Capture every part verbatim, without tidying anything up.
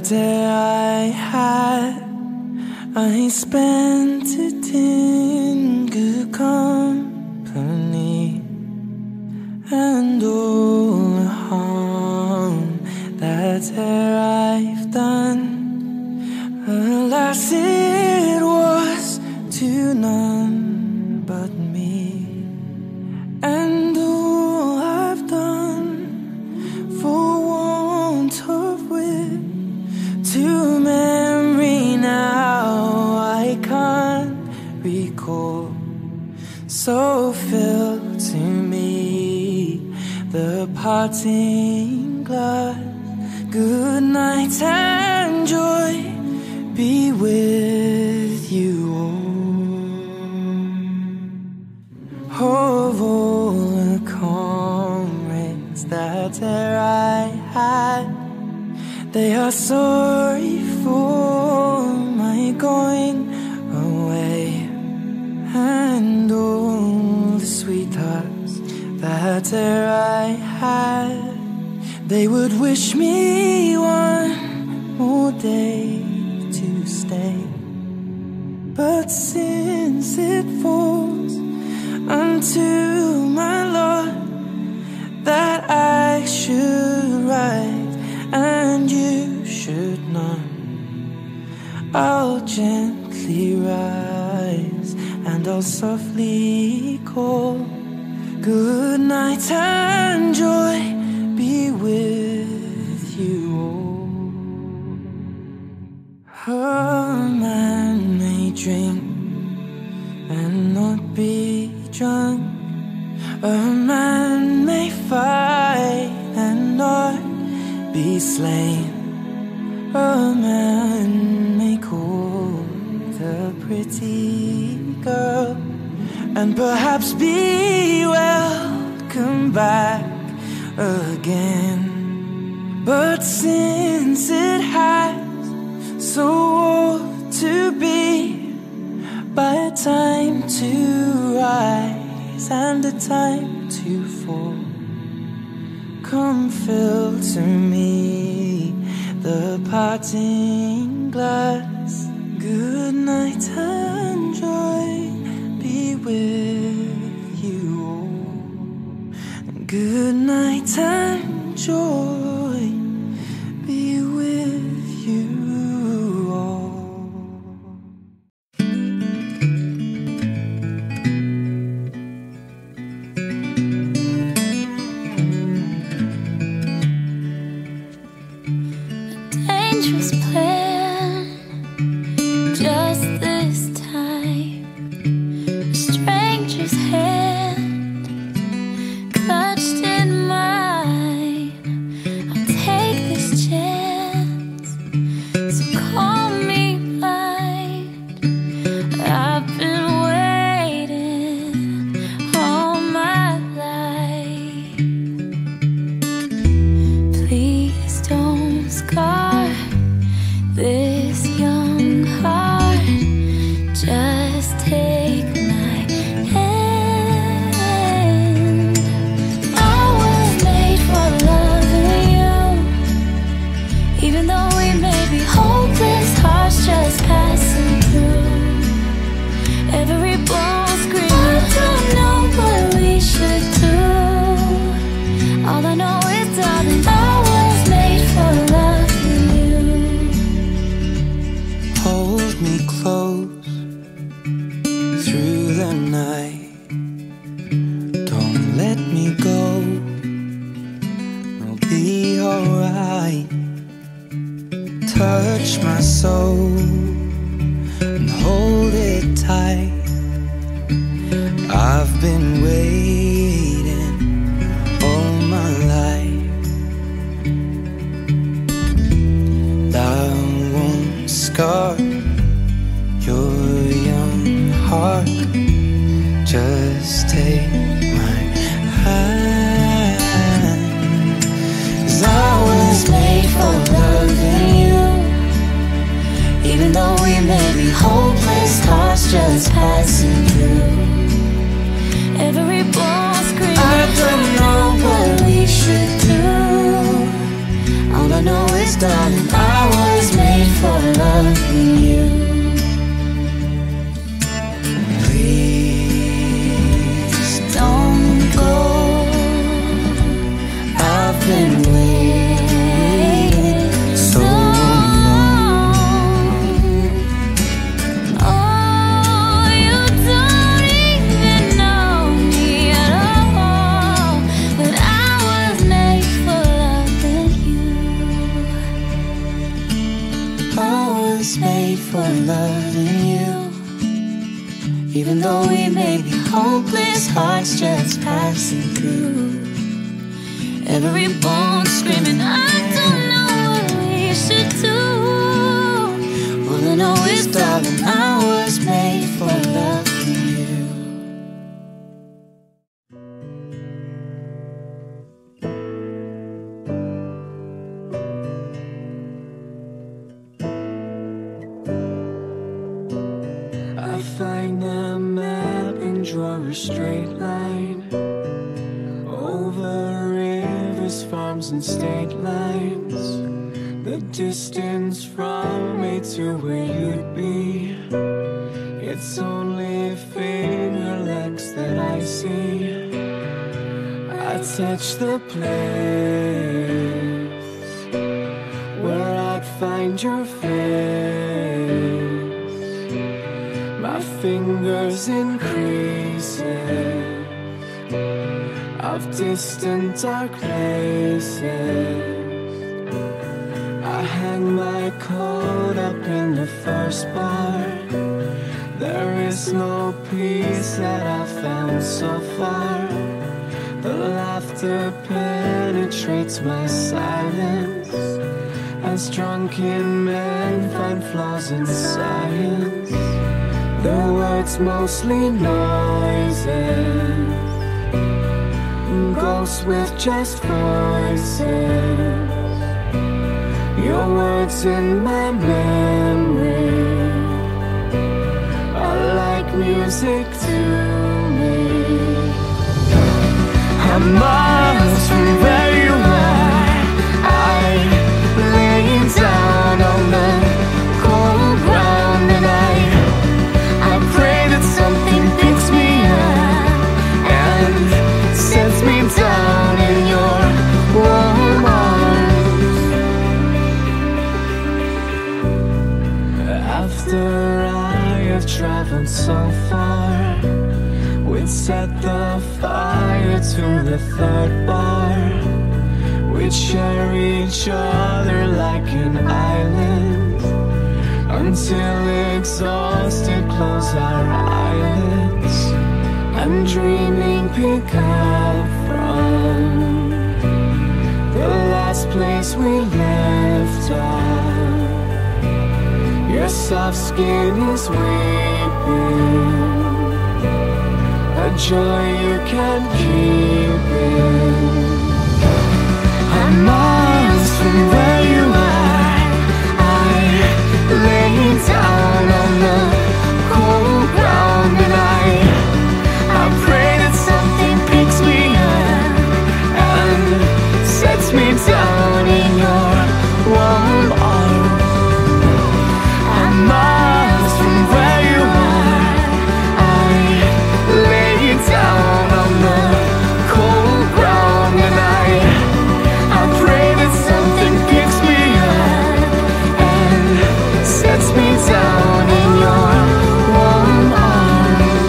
day I had, I spent it in good company, and all the harm that there I've done, alas, it was to none but me. And all I've done for want of wit, to memory now I can't recall. So fill to me the parting glass. Good night and joy be with you all. Of all the comrades that there I had, they are sorry for my going away. And all the sweethearts that there I had, they would wish me one more day to stay. But since it falls unto my lot that I should write and you should not, I'll gently rise and I'll softly call. Good night and joy be with you all. A man may drink and not be drunk. A man may fight and not be slain. A man may court a pretty girl and perhaps be welcome back again. But since it has so ought to be, by a time to rise and a time to fall, come fill to me the parting glass. Good night and joy be with you all. Good night and joy be with you all. Dangerous plan, just this time. A stranger's hand clutched in mine. I'll take this chance, so call me blind. I've been waiting all my life. Please don't scar this young heart. Just take my hand. I was made for loving you, even though we may be hopeless hearts just passing through. Every bone scream, I don't know what we should do. All I know is, darling, I was made for loving you. Hold me close through the night. Don't let me go. We'll be alright. Touch my soul and hold it tight. I've been waiting all my life. I won't scar your young heart. Just take my hand. 'Cause I was made for loving you, even though we may be hopeless hearts just passing through. Every bone scream, I don't know what we should do. all I know is, darling, I was Even though we may be hopeless, hearts just passing through. Every bone screaming, I don't know what we should do. All I know is, darling, I was made for loving you. I find a map and draw a straight line over rivers, farms and state lines. The distance from me to where you'd be, it's only finger lengths that I see. I touch the place where I'd find your face. My fingers in creases of distant dark places. I hang my coat up in the first bar. There is no peace that I've found so far. The laughter penetrates my silence, as drunken men find flaws in science. The words mostly noises, ghosts with just voices. Your words in my memory are like music to me. I'm miles from where you are. I lay down on the cold ground and I I pray that something picks me up and sets me down in your warm arms. After I have traveled so far, we'd set the fire to the third bar. We'd share each other like an island until exhausted close our eyelids. I'm dreaming pick up from the last place we left off. Your soft skin is weeping, a joy you can't keep in. I'm miles from where you are. I lay down on the cold ground and I I pray that something picks me up and sets me down in your warm arms. I'm miles from where you are. I lay down on the cold ground and I I pray that something picks me up and sets me down in your warm arms.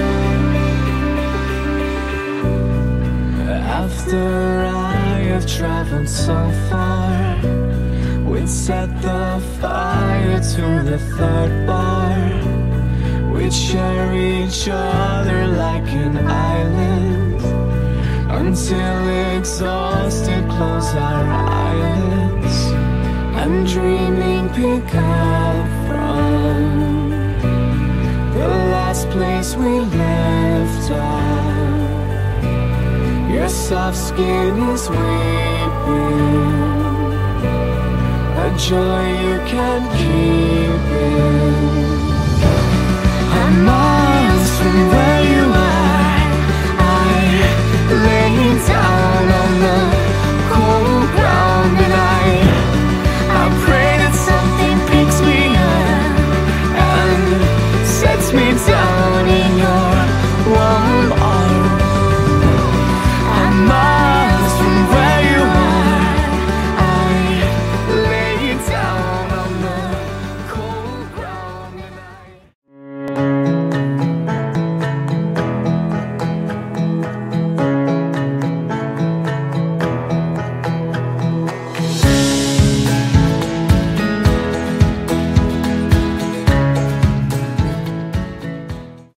After I have traveled so far, we'd set the fire to the third bar. We'd share each other like an island until exhausted close our eyelids. I'm dreaming pick up from the last place we left off. Your soft skin is weeping, a joy you can't keep in. I'm miles from where